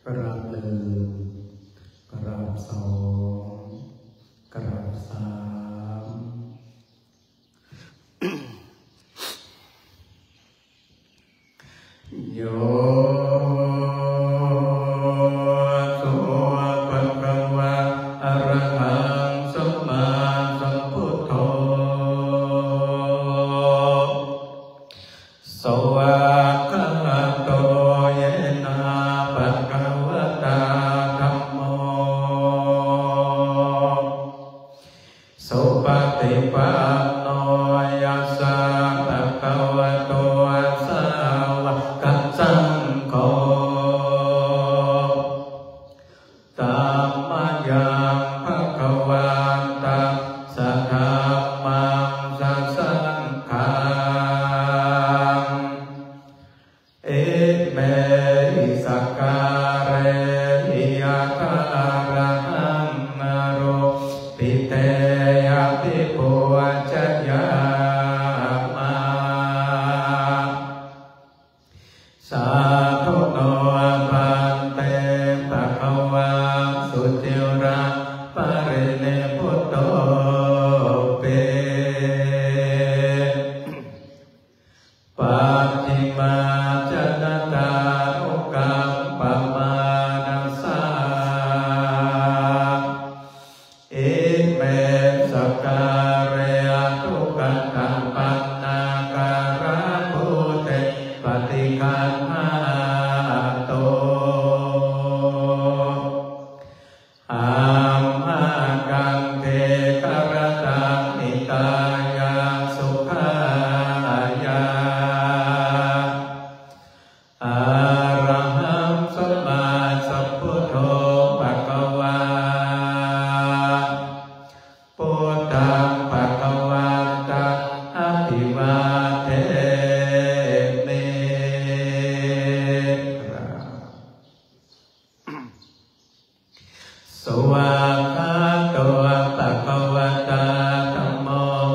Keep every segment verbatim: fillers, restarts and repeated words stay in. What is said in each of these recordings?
กราบหนึ่งกราบสองกราบสามโยสุภะคะวะอะระหังสัมมาสัมพุทโธสวากขาโตเยนะภะคะวะตาธัมโมสุปฏิปันโนยัสสะภะคะวะโตสาวกสังโฆธัมมังยังภะคะวันตังสะธัมมังสะสังฆังเอเมหิสักการะหิยะคาระหังนโรปิเตยะภิโภจยามะสาธุโนภันเตภะคะวะสุติระปริเนพุตโตเปปัจฉิมาจนตานุกัมปมานัสสะเอเมสักการะทุกขังปันนาการะภูเตปฏิคันหาโตอามากังเทกรตังนิตายาสุขายาอะระหังสัมมาสัมพุทโธภะคะวาพุทธังภะคะวันตังอะภิวาเทมิสวากขาโตภะคะวะตาธัมโม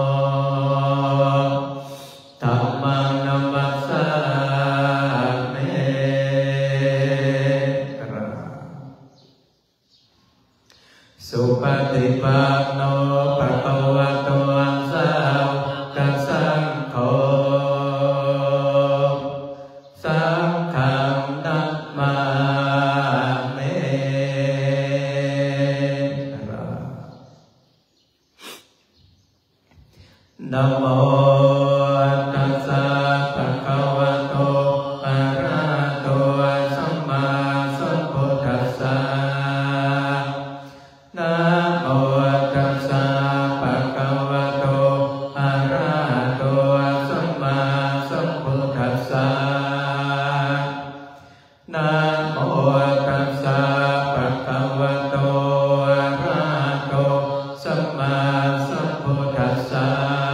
ธัมมังนัมมัสสามิสุปฏิปันโนภะคะวะโตสาวกสังโฆสังฆังนัมมามินะโมตัสสะภะคะวะโตอะระหะโตสัมมาสัมพุทธัสสะนะโมตัสสะภะคะวะโตอะระหะโตสัมมาสัมพุทธัสสะนะโมตัสสะภะคะวะโตอะระหะโตสัมมาสัมพุทธัสสะ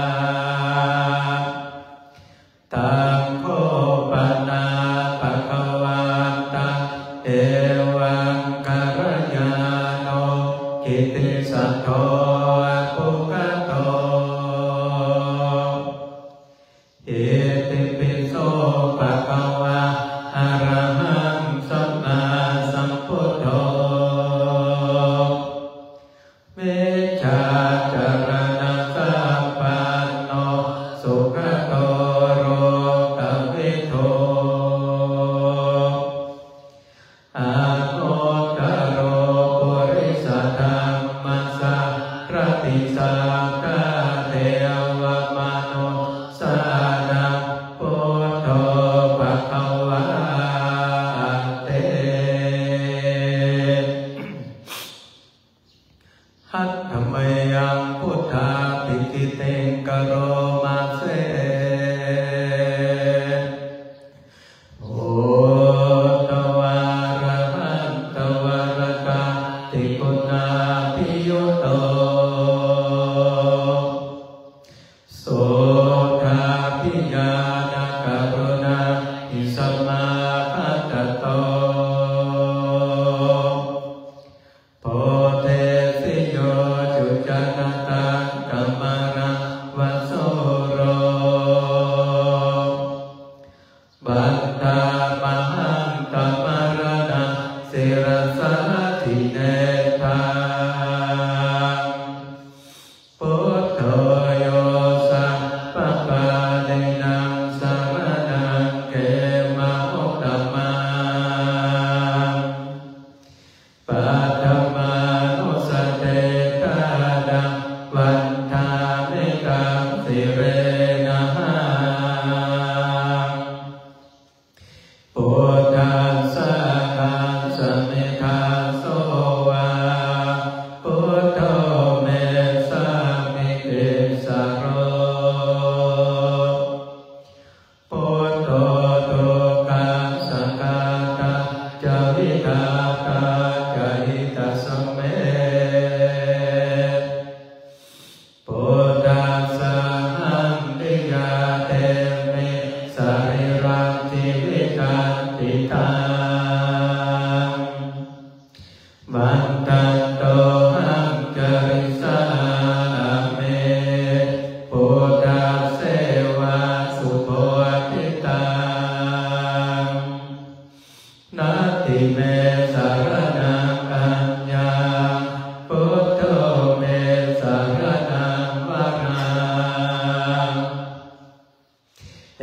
ตังโฆปนาภะคะวันตังเอวังกัลยาโนกิตติสัทโธปุคคโตอิติปิโสภะคะวะอะระหังสัมมาสัมพุทโธเมจฉาจารณะสัพพันโนสุขโตโรกวิโทอะโนตโรปุริสธรรมสัพพติสังฆะเทวมนุสานังพุทโธภะคะวะเตหัตถมยังพุทธาภิกิเตกโรมาเสโอตวาระหันตวรกาติคุณาภิยุโตโสทาภิญาณกรุณาอิสมาคัตโตโพเทสิโยจุจนตังกัมมารังวโสโรบัตตามหังกัมมารณะสิ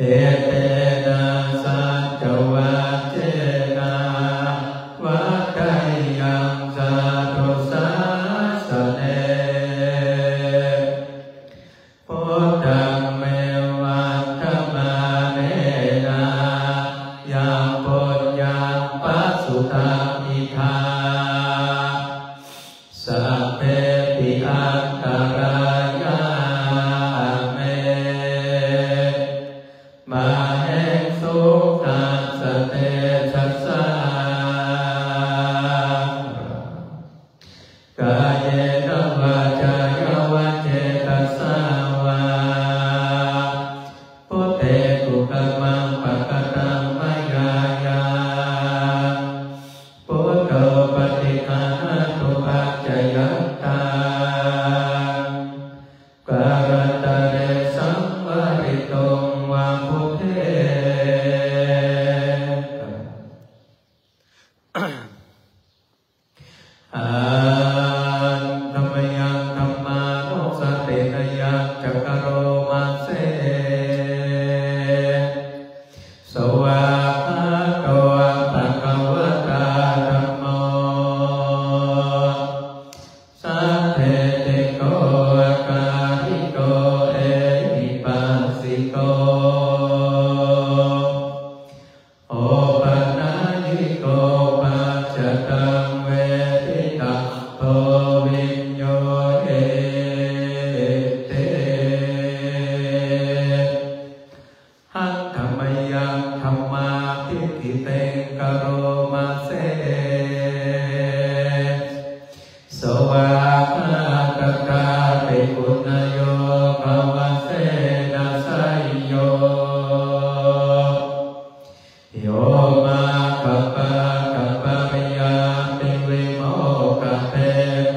เตนะสัจจวัจเจนะวัฏฏัยยังสาธุสาสเนพุทธังเมวัฏฏมาเนนะยังปุญญังปัสสุตังอิทาสัพเพปิอันตรายาเมมาเหสุขัสสะเตชัสสะกายเยนะวาจายวะเจตัสสะวาพุทเตกุกัมมังปะกตังมายายาพุทโธปฏิฆานะตุปัจจยัตตาการตะเรสัมวาริโตวาพุทเทอันธรรมยังธัมมานุสตินยังจักขโรมาเสสวากขาโตภะคะวะตาธัมโมสัพเพติโกอาการิโกเอหิปัสสิโกโอปันนายิโกปัจจตังเวทิตังโตวิญโยเอเตหัตถมยังธัมมาทิฏฐิเตกโรมาเสสวากขาตตาปิปุณโยภวเสนะสัยโยโยมากัปปะกัปปะริยาติวิโมกขเปโท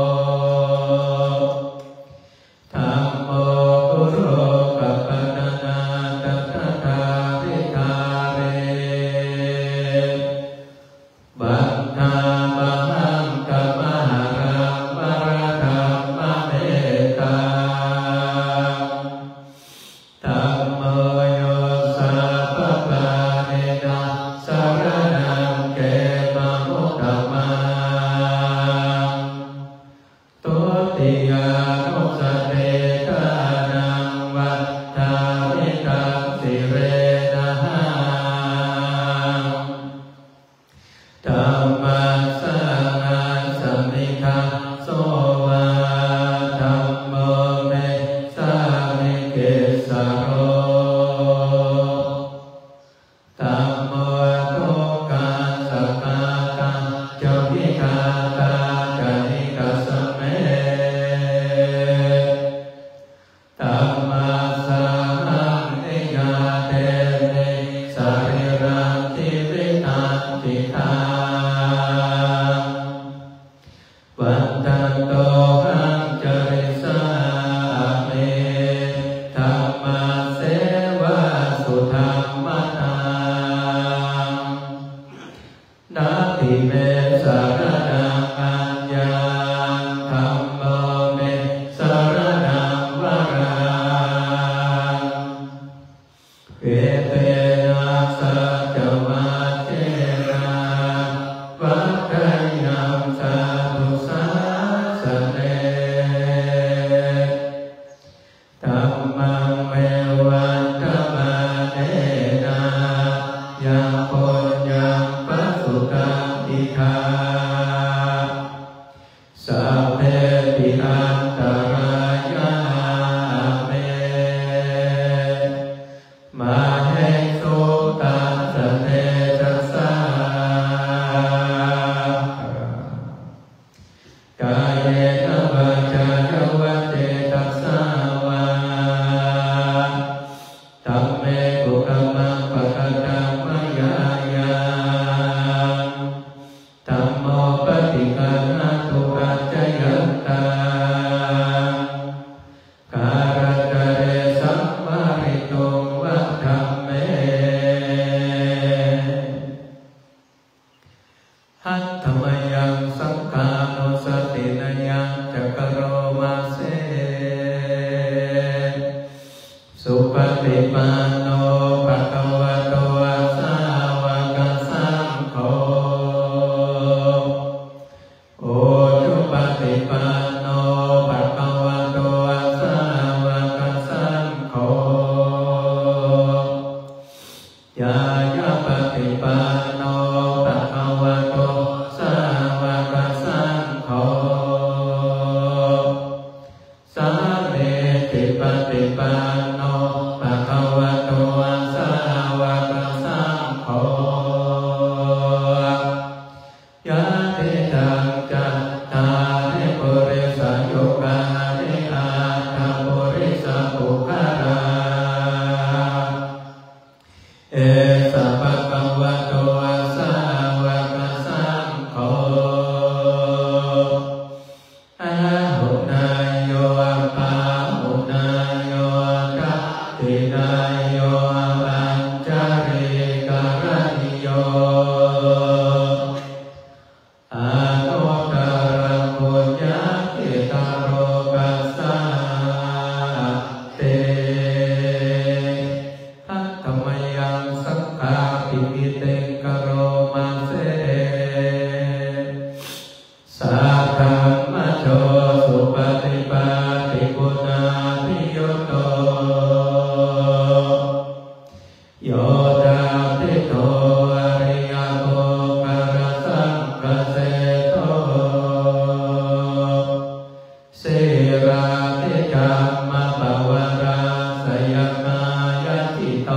ธัมโมกุโรกัปปะนานาตัตถาภิธาเรบัณฑามหังกัมมหารังวรธัมมเมตตาธัมโมโยสัพพปาเนนะสรณังเกมะมุตตมังตุติยานุสเตทานังวัฏฏาวิตังสิเรนะหังธัมมัสสะนังสัมมิทัสโสวาธัมโมเมสามิเกสโรธัมโมทุกขังสัพพะตังจวิคาตาจนิกัสสะเมธัมมัสสะหังนิยาเตเมสริรังทิวิตังทิทังวันตันโตหังจริสาเมธัมมาเสวะสุธัมมนังนาติเมสารนังอัญญังธัมโมเมสารนังวรังเอเตนะสัจจวัจเจนะวัฏฏัยยังสาธุสาสเนธัมมังเมวัฏฏมาเนนะยังปุญญังปัสสุตังอิทาสัพเพปิอันตรายาเมมาเหสุตัสสะเตชัสสะกายเยนะวาจายวะเจตัสสะวาธัมเมกุกัมมังปะกตังมายายาธัมโมปฏิฆานะตุปัจจยัตตาการตะเรสัมวาริโตวะธัมเมหัตถมยังสังฆานุสตินยังจักขโรมาเสสุปฏิปันโนยายาปฏิปันโนภะคะวะโตสาวกสังโฆสามีจิปฏิปันโนภะคะวะโตสาวกสังโฆยะติตังจัตตาริปุริสยุคานิอาตปุริสปุคาราเอสะภะคะวะโตสาวกสังโฆอะหุนายโยปาหุนายโยกัตตินายโยปัญจริกรณิโยอะโนตระปุญญาติตาโรกัสสะเตทัตถมยังสังฆาปิปิเตกโรมาเสสัพพะมะโชสุปฏิปันติกุณาภิโยโตโยตาภิโตอริยโภคารสังฆเสโตเสราธิกัมมะภวราสยมายติโต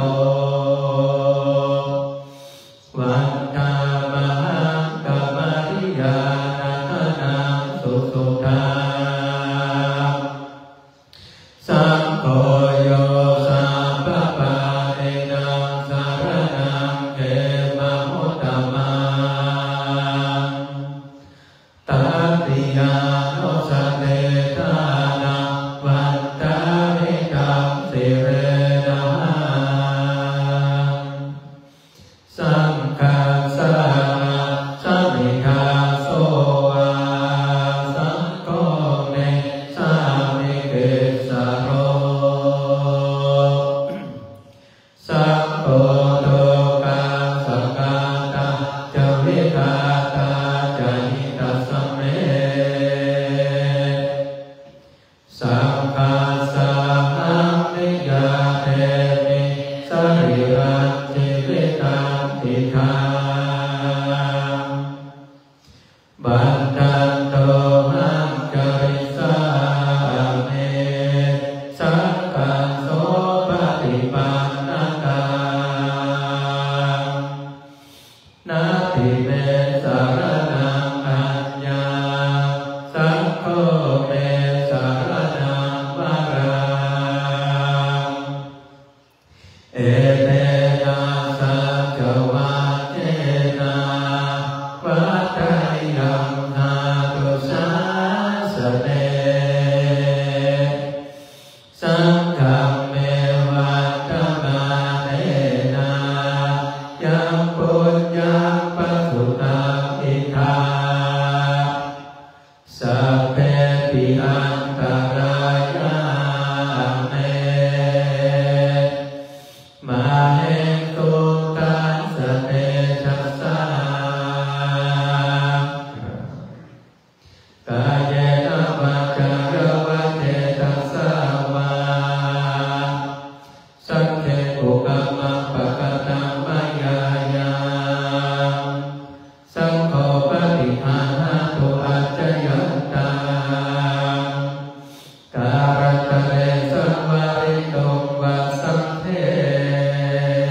วันตามหังกัมมาริยานาคนังสุสุทาสังโฆโยสัพพะปะเนนังสารนังเขมะมุตตมังตัตติยานุสเตทานังวันตาริกังสิเรนะหังสังฆัสสะสัมมิคาโสวาสังโฆเมสามิเกสะโรสัพโพโตกาสังฆาตาจาวิกาตาจานิตัสสะเมสังฆาสาหังนิยาเทมิสริรังจิวิตังติทังบันทันโตหังจริสาเมสังฆัสโสปฏิปันนะตังนาทิเมสารนังอัญญาสังโฆเมสารนังวรังเอเตนะสัจวัตเจนะวัตถยังนาตุสาสเนสังฆัมเมวัตถมาเนนะยังปุญญังปัสสุตังอิทาสัพเพปิอันตรายาเมมาเหตุตัสสะเตชัสสะกายเนวาจายวะเจตัสสะวาสังเขปุกัมมังปะกตังมายายังสังโฆปฏิภาณตุอัจจยันตังการตะเรสังวาริตุงวะสังเท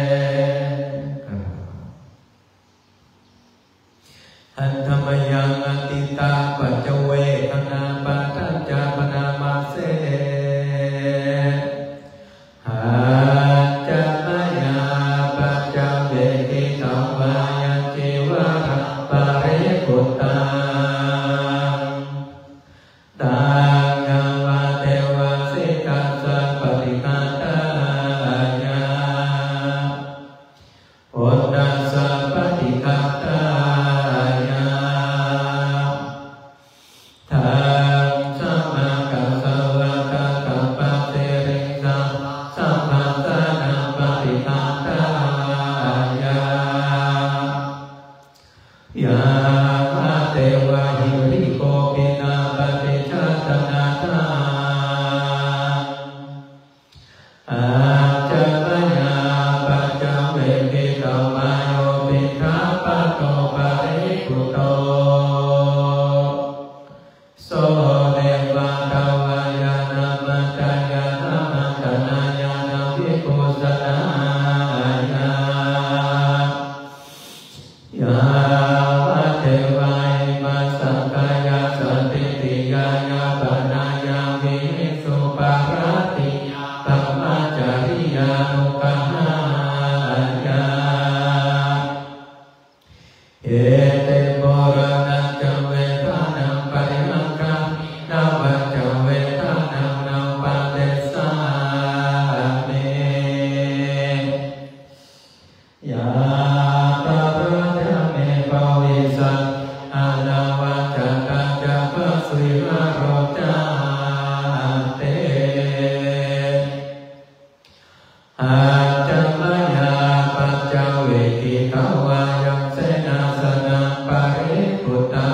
วายังเสนาสนะปาริปุตตา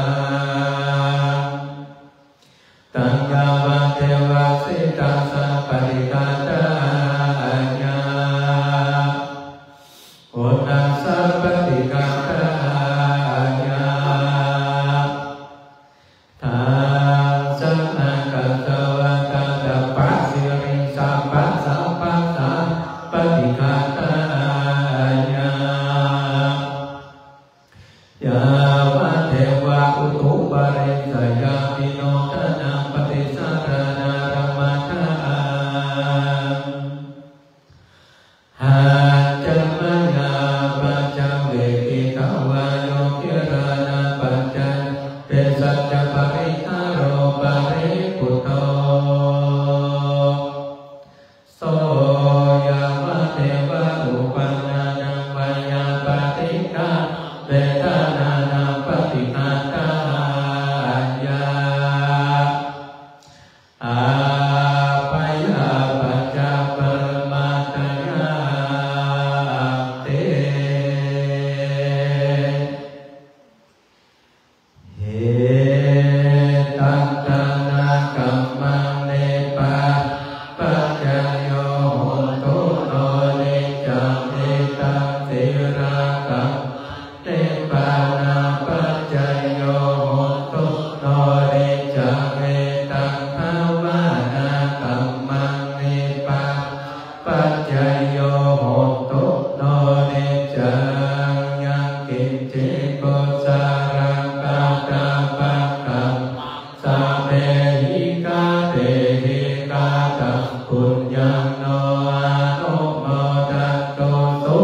ตังกาวะเทวะสิตัสสะปริกาตาอัญญาโอตัสสะปริกาตาอัญญาทานสัมมากัตวะตาตปัสสิริสัพพะสัพพะสัพปริกาตาอัญญายาวะเทวะอุตุปะริสยามิโนทนาปฏิสัทธานารมัทธาหัจจมัญญาปัจจเวกิตาวาโยกิรานาปัจจเตสัจจปริหาโรปริปุตโตโสยามะเทวะอุปนานังมายาปฏิฆาเวทนานาปฏิฆาตาอัญญาอาปัยยาปัจจปรมัตถยาเตเหตังตนากัมมังเนปะปัจจโยโหตุโนเนจังเอตังเทระกัมเนปานาปัจจโยโหตุโนเนจังเอตังภาวานากัมมังเนปะปัจจโยโหตุโนเนจังยังกิจจิโกสารังกาตาปักขังสัพเพหิกาเตหิกาตังปุญญังโนอานุโมทันโตสุ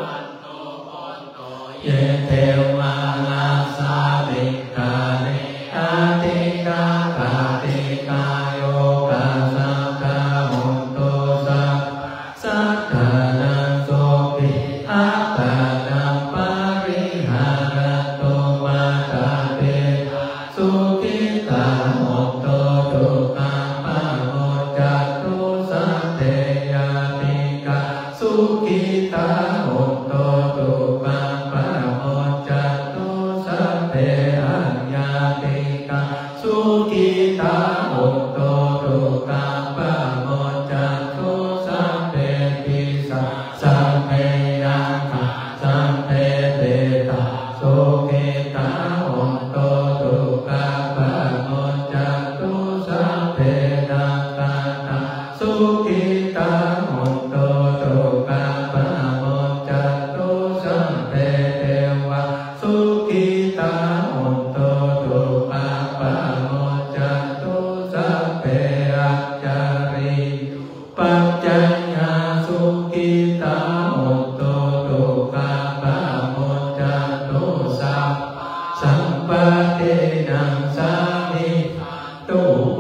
เยเทวานาสาลิกาเนอาติกาปาติกาโยกาสังฆาหุนโตสัพสัทธานังโสภิอัปปานังปาริหารันโตมาตาเตสุขิตาโหนโตทุกขังปะโมจจตุสัพเพยาติกาสุขิตาโหนโตทุกขังปะโมจจตุสัพเพอัญญาติกาสุขิตาโหนโตทุกขังปะโมจจตุสัพเพปิสัสสัพเพยังคาสัพเพเตตาสุขิตาโหนโตทุกขังปะโมจจตุสัพเพนังคาตาสุขิตาโหนโตทุกขังปะโมจจตุสัพเพเทวะสุขิตาโหนโตทุกขังปะโมจจตุสัพเพอัจจาริปัจจัญญาสุขิตาโหนโตทุกขังปะโมจจตุสัพสัมปเทนังสามิตุโป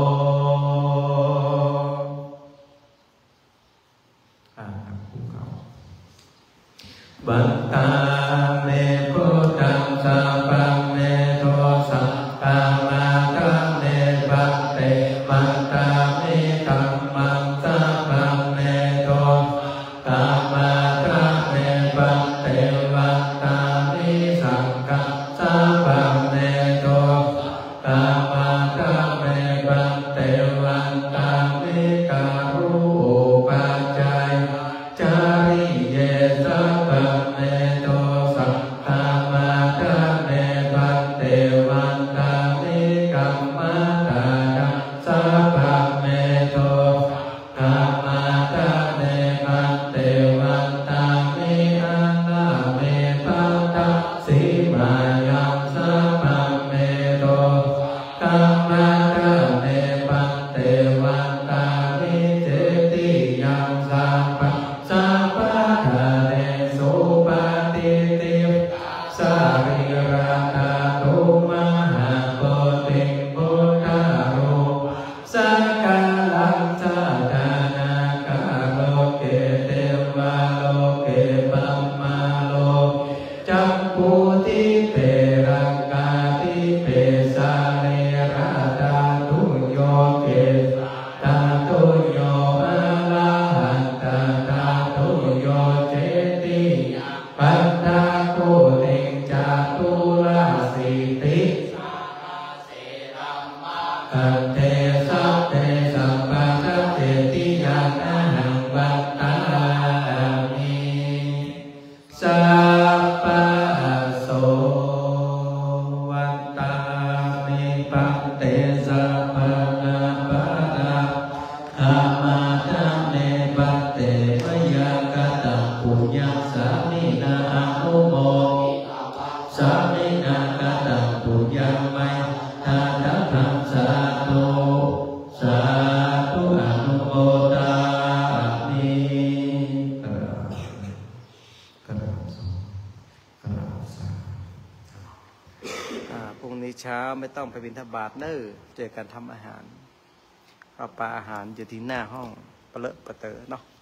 อ่าครับภูเขาบันตาเมพุทธังสัพพังเมโทสัพพะมาตังเมบัตเตบันตาเมธัมมังสัพพังเมโทสัพพะมาตังเมบัตเตบันตาเมสังฆังสัพพังเมโทสัพพะมาตังเมบัตเตบันตาเมการุปัจจัยจาริเยสัพพะเมโทสัพพะมาตังเมมาจาเนปัตเตปยากตังปุญญสามินาอนุโมสามินากตังปุญญไมทาทัพพังสาธุสาธุอนุโมทามิกราบกราบสกราบสาพรุ่งนี้เช้าไม่ต้องไปบิณฑบาตเนอเจอกันทำอาหารเอาปลาอาหารอยู่ที่หน้าห้องเปลอะปะเตอเนาะ